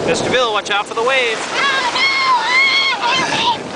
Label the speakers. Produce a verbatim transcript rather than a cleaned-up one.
Speaker 1: Mister Bill, watch out for the wave.
Speaker 2: Oh, no!